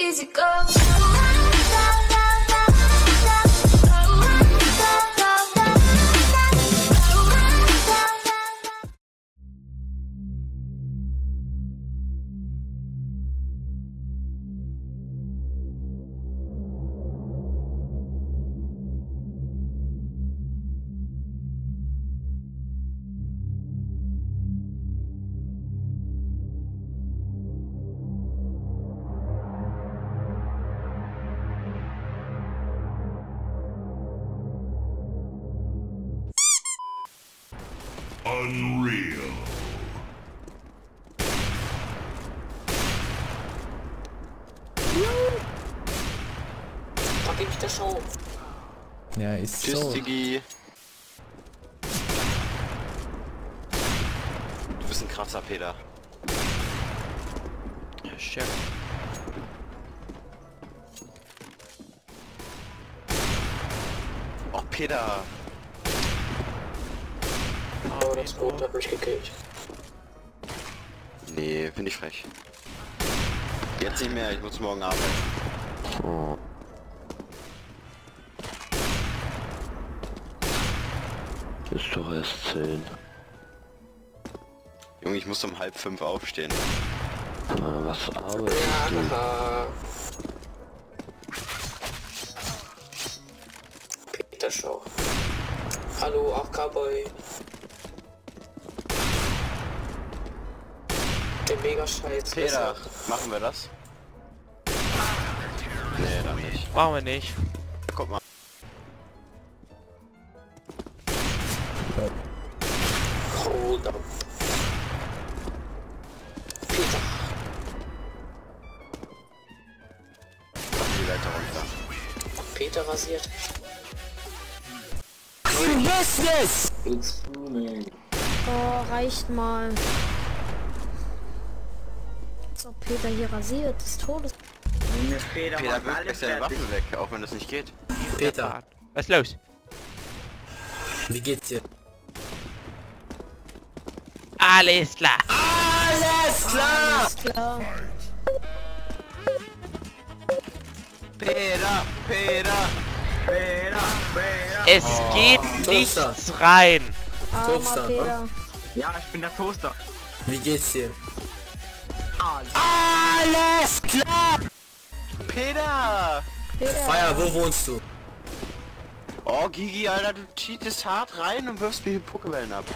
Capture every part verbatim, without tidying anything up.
easy go. Unreal. Da gebe ich der Show. Ja, ist Tschüss, so. Diggi. Du bist ein krasser Peter. Ja, Chef. Oh, Peter. Oh, das Boot hat mich gekillt. Nee, bin ich frech. Jetzt nicht mehr, ich muss morgen arbeiten. Oh. Ist doch erst zehn. Junge, ich muss um halb fünf aufstehen. Na, was arbeitest du? Ja, Peter Show. Hallo, auch Cowboy. Der mega scheiß. Peter, machen wir das? Nee, dann nicht. Machen wir nicht. Guck mal. Hold up. Peter. Mach die Leiter runter. Peter rasiert. Business! It's booming. Oh, reicht mal. So, Peter hier rasiert, des Todes. Peter, wirft gleich seine Waffen weg, auch wenn das nicht geht. Peter, Was ist los? wie geht's dir? Alles klar. Alles klar! Alles klar. Peter, Peter, Peter, Peter. Es geht Toaster. nichts rein. Armer Toaster, Peter. Ja, ich bin der Toaster. Wie geht's dir? Alles. Alles klar! Peter! Peter. Feier, wo wohnst du? Oh, Gigi, Alter, du cheatest hart rein und wirfst mir die Pokébällen ab.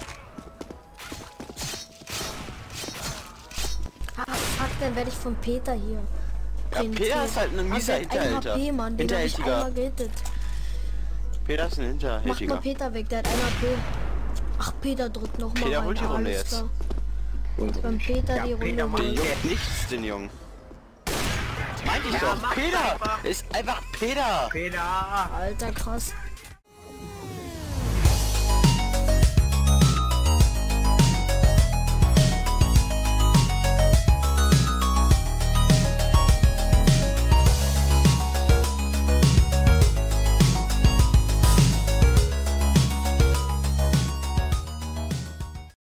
Ah, fuck, dann werde ich von Peter hier. Ja, penetriert. Peter ist halt ein mieser Also, ein H P, Hinterhälter. Mann, den hab ich Hinterhältiger. einmal gerettet. Peter ist ein Macht Hinterhältiger. mal Peter weg, der hat ein H P. Ach, Peter drückt noch mal Peter rein. holt die Runde Alles jetzt. klar. Beim Peter Ja, die Runde Peter, Mann. Den holt. juckt nichts, den Jungen. Meinte ich Ja, doch. mach Peter einfach. ist einfach Peter. Peter. Alter, krass.